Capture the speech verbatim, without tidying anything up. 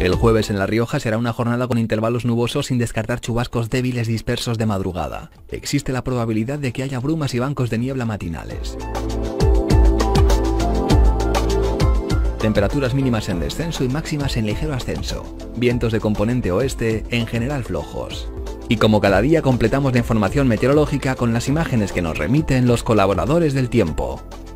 El jueves en La Rioja será una jornada con intervalos nubosos sin descartar chubascos débiles dispersos de madrugada. Existe la probabilidad de que haya brumas y bancos de niebla matinales. Temperaturas mínimas en descenso y máximas en ligero ascenso. Vientos de componente oeste en general flojos. Y como cada día completamos la información meteorológica con las imágenes que nos remiten los colaboradores del tiempo.